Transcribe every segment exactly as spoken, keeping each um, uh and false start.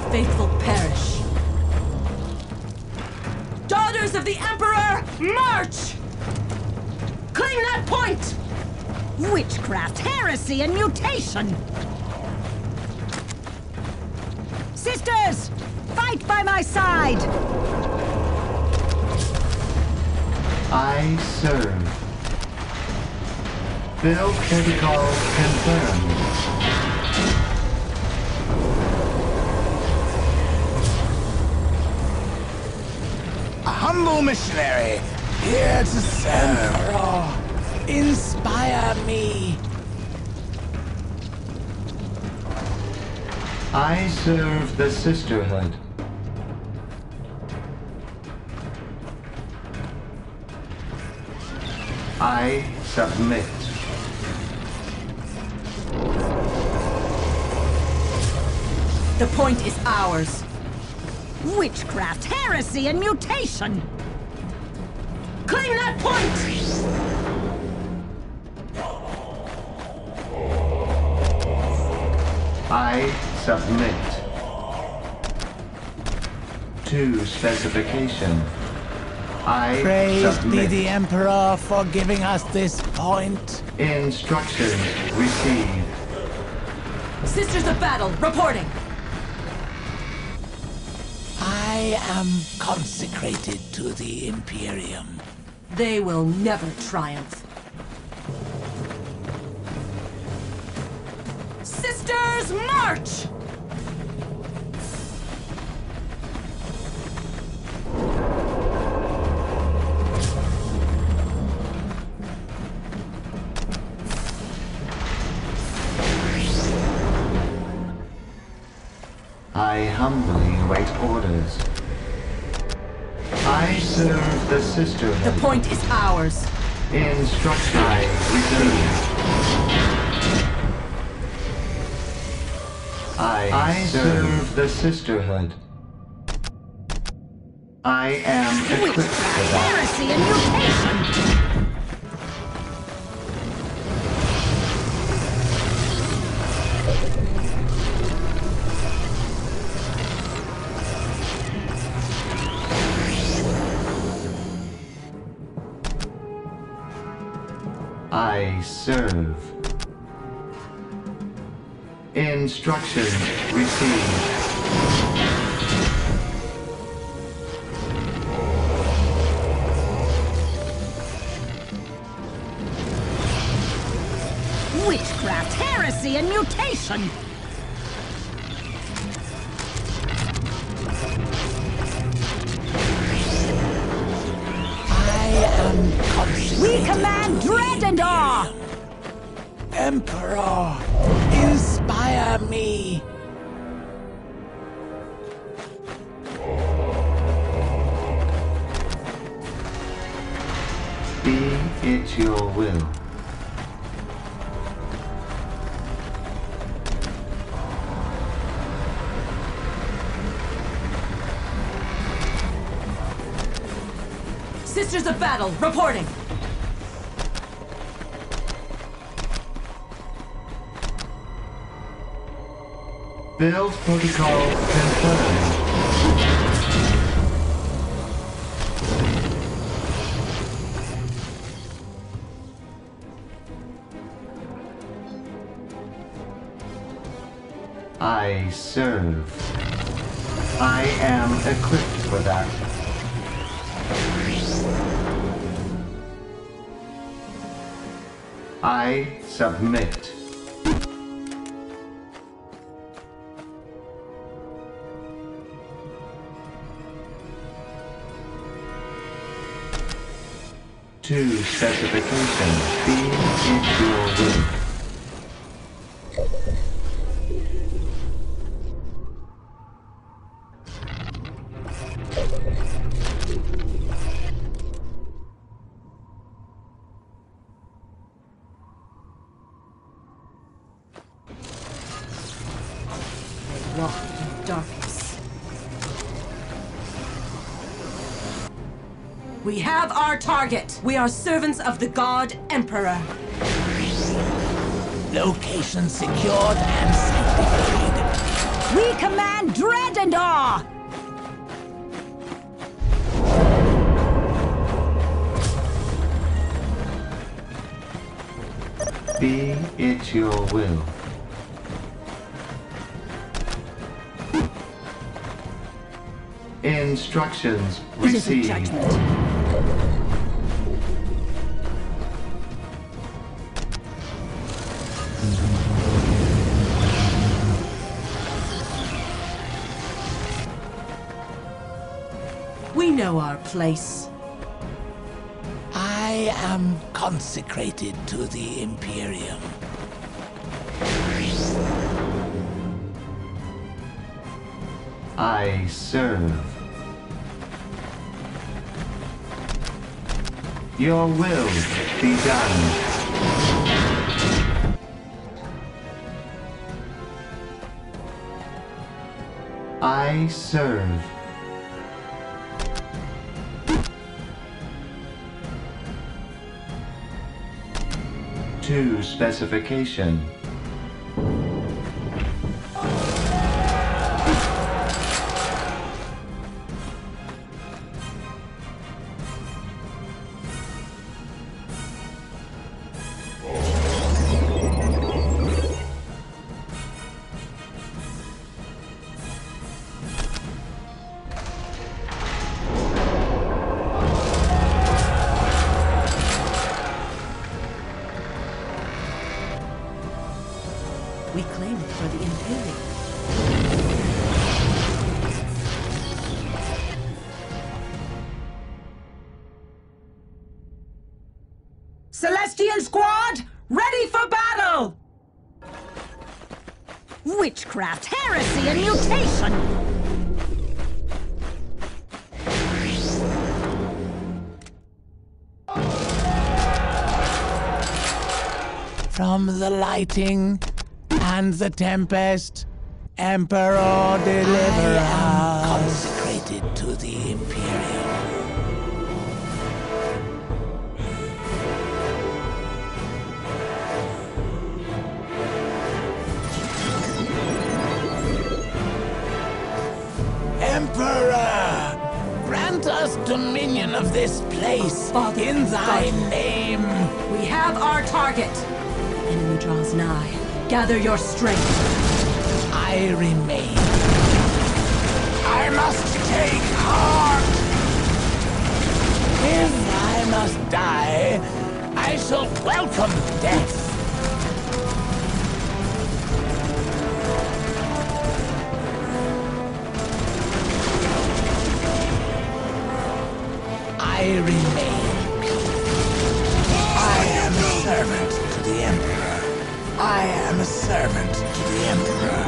faithful perish. Daughters of the Emperor, march! Cling that point! Witchcraft, heresy, and mutation! Sisters! Fight by my side! I serve. Build protocol confirmed. A humble missionary, here to serve. Emperor, inspire me. I serve the Sisterhood. I submit. The point is ours. Witchcraft, heresy, and mutation! Cling that point! I submit. To specification. I Praise submit. be the Emperor for giving us this point. Instructions received. Sisters of Battle, reporting. I am consecrated to the Imperium. They will never triumph. Sisters, march! I humbly await orders. I serve the Sisterhood. The point is ours. Instructions received. I, I serve the Sisterhood. I am equipped for Witchcraft, that. heresy, and mutation! I serve. Instructions received. Witchcraft, heresy, and mutation! I am consecrated. We command to the dread and awe! Emperor, inspire me. Be it your will. Sisters of Battle, reporting. Build protocol confirmed. I serve. I am equipped for that. I submit. To specification, be it your will. They walk in darkness. We have our target. We are servants of the God Emperor. Location secured and sanctified. We command dread and awe! Be it your will. Instructions It is a received. judgment. We know our place. I am consecrated to the Imperium. I serve. Your will be done. I serve. To specification. We claim it for the Imperium. Celestian Squad, ready for battle! Witchcraft, heresy, and mutation! From the lighting and the tempest, Emperor deliver us. I am consecrated to the Imperium. Emperor, grant us dominion of this place Father, in thy God. name. We have our target. The enemy draws nigh. Gather your strength. I remain. I must take heart. If I must die, I shall welcome death. I remain. I am a servant to the Emperor. I am a servant to the Emperor.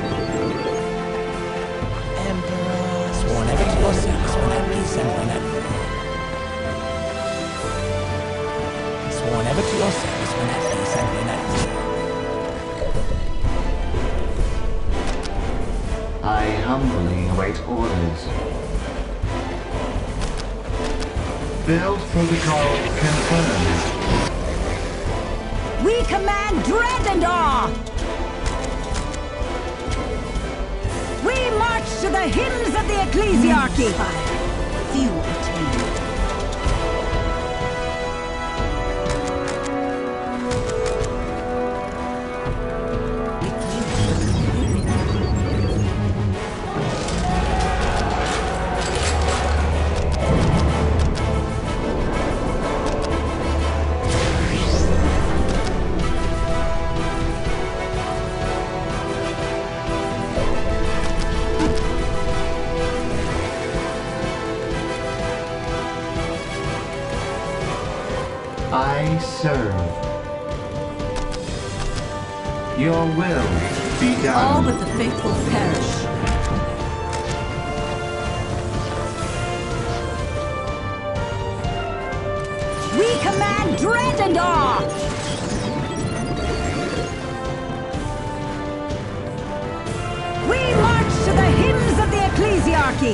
Emperor. Sworn ever to your service when at peace and when at war. Sworn ever to your service when at peace and when at war. I humbly await orders. Build protocol confirmed. We command dread and awe! We march to the hymns of the ecclesiarchy! Few attain. We claim it for the Imperium. I serve. Your will be done. All but the faithful perish. We command dread and awe! We march to the hymns of the ecclesiarchy!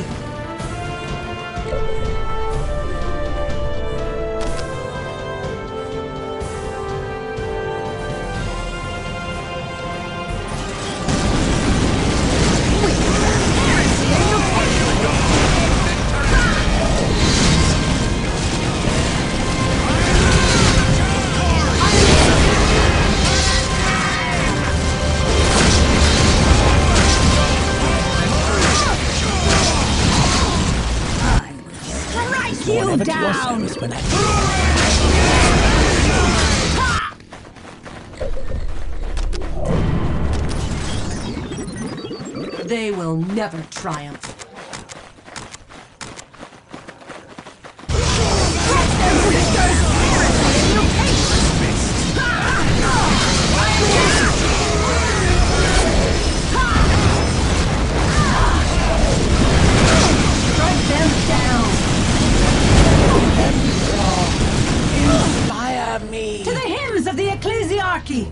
Forever to your down! service, my knight. They will never triumph. Strike them down! Inspire me. To the hymns of the Ecclesiarchy!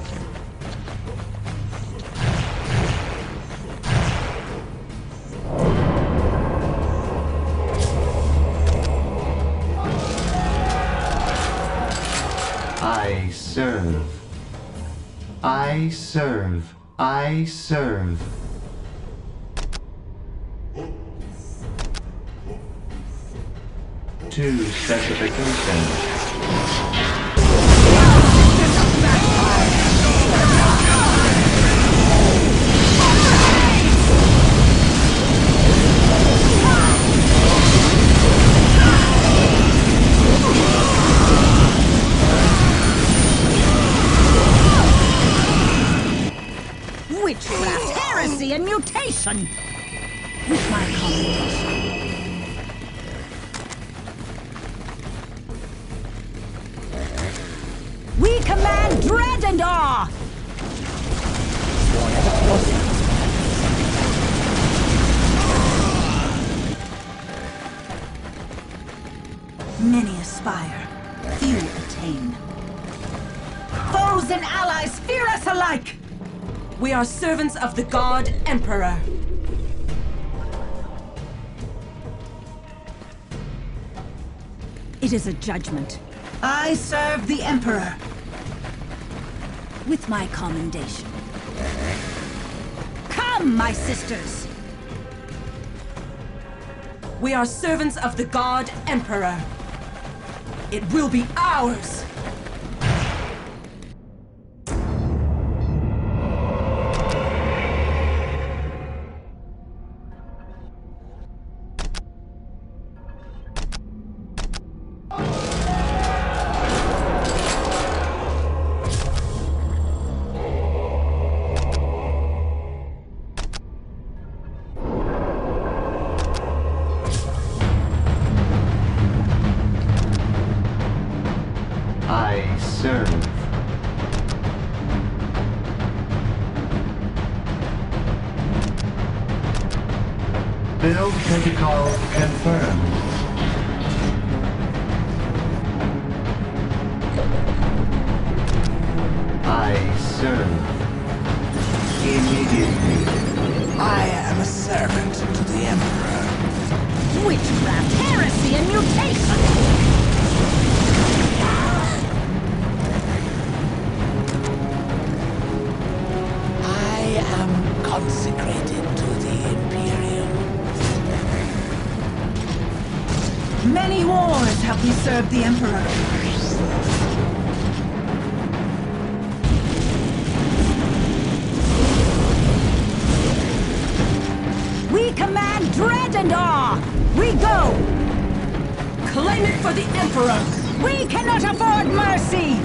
I serve. I serve. I serve. To specification. Witchcraft, heresy, and mutation! With my commendation. We command dread and awe! Many aspire, few attain. Foes and allies fear us alike! We are servants of the God Emperor. It is a judgment. I serve the Emperor. With my commendation. Come, my sisters! We are servants of the God Emperor. It will be ours. I serve. Build protocol confirmed. I serve. Immediately. I am a servant to the Emperor. Witchcraft, heresy, and mutation! I am consecrated to the Imperium. Many wars have we served the Emperor. We command dread and awe! We go! Claim it for the Emperor! We cannot afford mercy!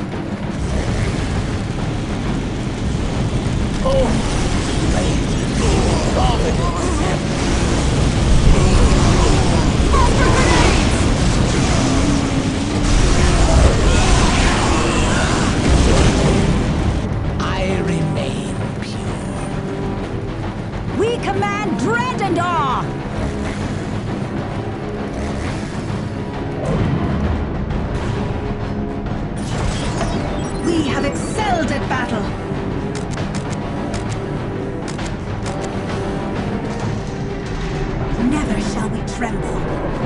I remain pure. We command dread and awe! We have excelled at battle! Never shall we tremble.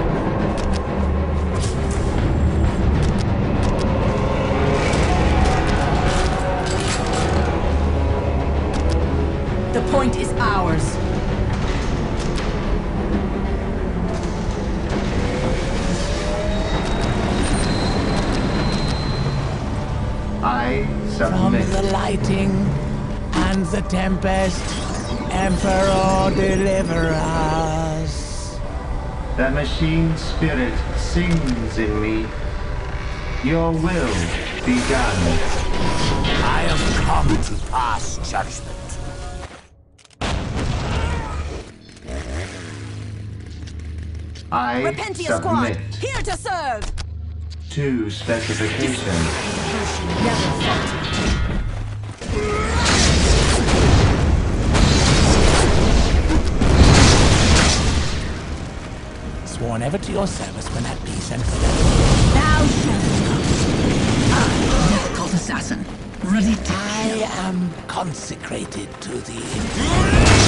The point is ours. I From submit. the lighting and the tempest, Emperor, deliver us. The machine spirit sings in me. Your will be done. I have come to pass judgment. I Repentia Squad, submit here to serve! to specifications. Never falter. Sworn ever to your service when at peace and fidelity. Thou shalt not. I, difficult assassin, ready to I kill. am consecrated to the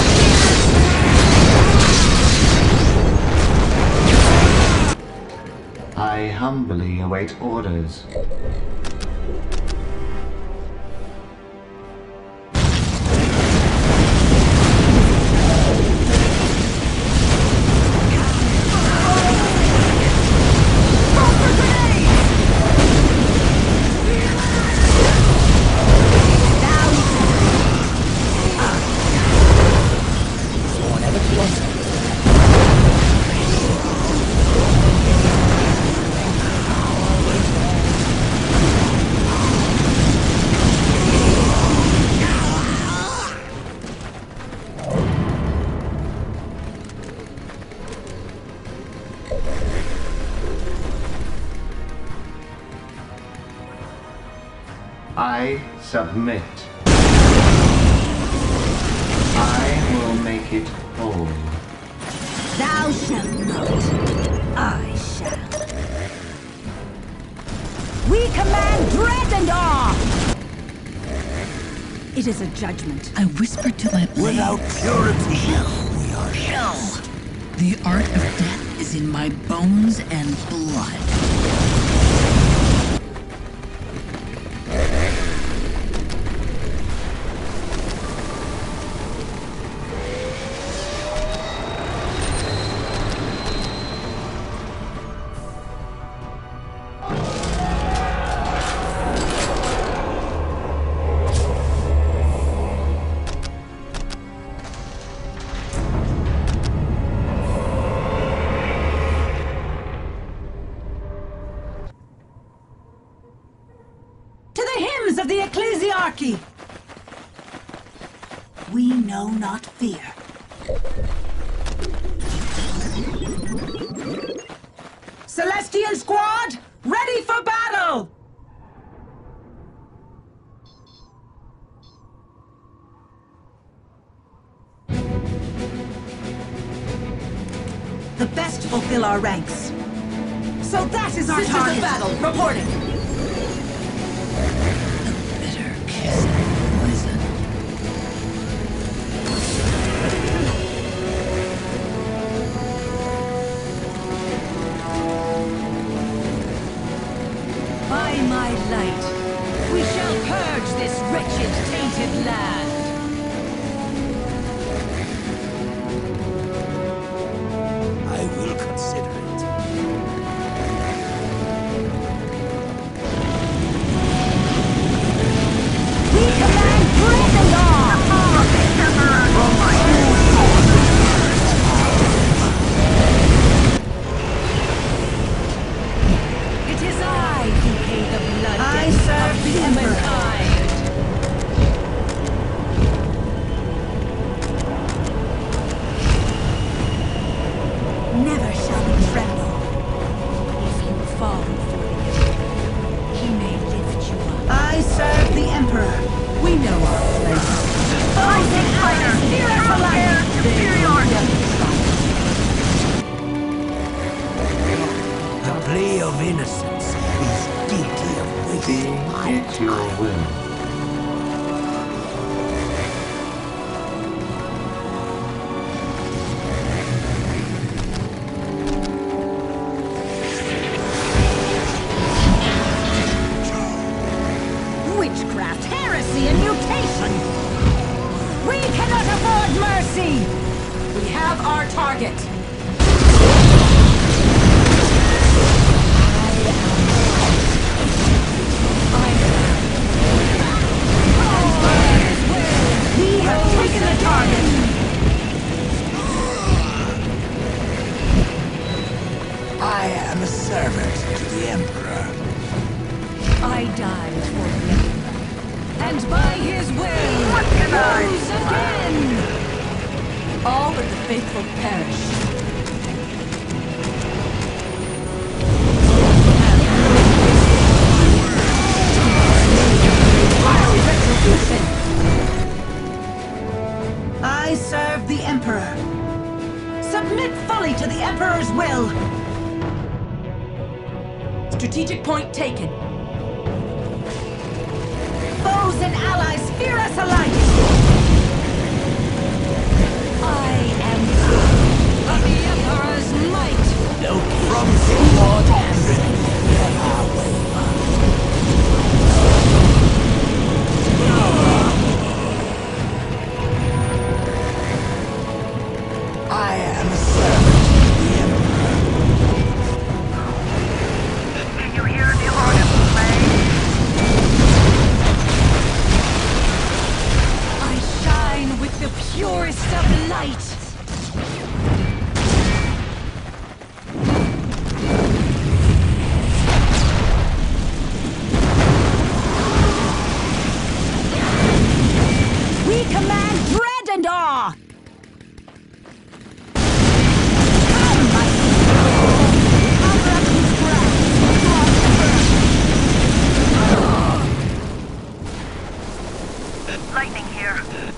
I humbly await orders. sworn ever to your service. I submit. I will make it whole. Thou shalt not. I shall. We command dread and awe! It is a judgment. I whisper to my blade. Without purity, we are Hell! The art of death is in my bones and blood. Of the Ecclesiarchy! We know not fear. Celestian Squad, ready for battle! The best fulfill our ranks. So that is our Sisters target. of battle, reporting! Bitter kiss of poison. By my light, we shall purge this wretched, tainted land. I will consider it. We command dread and awe! It is I who pay the blood I debt serve of the Emperor. humankind. Never shall we tremble. If you fall for him, he may lift you up. I serve the Emperor. We know our place. Fighting fighter! Here for life! The plea of innocence is guilty of Be wasting my it your will. Witchcraft, heresy, and mutation! We cannot afford mercy! We have our target. We have taken the target! Rose again! All but the faithful perish. Retribution! I serve the Emperor. Submit fully to the Emperor's will. Strategic point taken. Foes and allies fear us alike. I am Of the Emperor's might! From sword and never waver. I am a servant to the Emperor. Can you hear the order play? I shine with the purest of light! We command dread and awe! Come, my people! Cover up these grounds! Lightning here.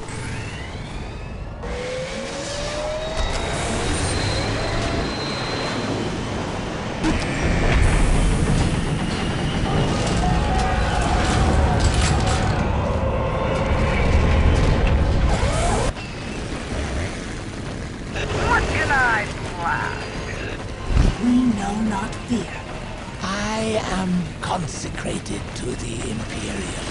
What can I flash? We know not fear. I am consecrated to the Imperial